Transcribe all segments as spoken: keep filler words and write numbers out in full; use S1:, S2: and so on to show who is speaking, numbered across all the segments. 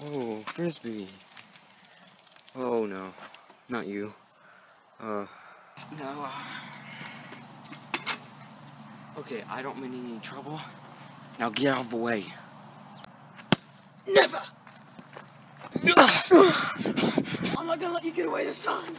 S1: Oh, Frisbee. Oh no, not you. Uh, no. uh, Okay, I don't mean any trouble. Now get out of the way. Never!
S2: I'm not gonna let you get away this time.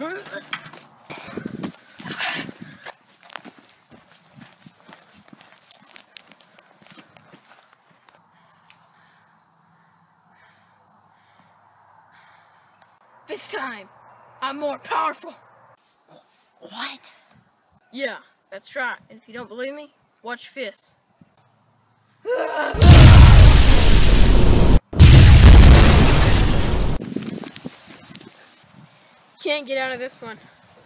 S2: This time, I'm more powerful.
S3: What?
S2: Yeah, that's right. And if you don't believe me, watch Fist. Can't get out of this one.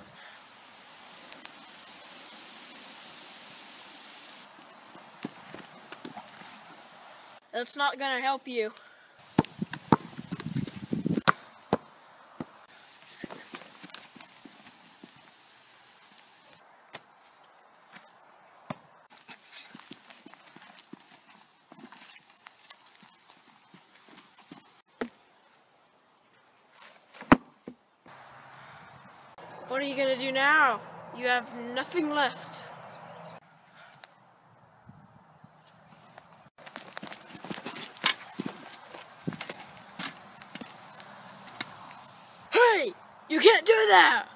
S2: That's not gonna help you. What are you gonna do now? You have nothing left. Hey! You can't do that!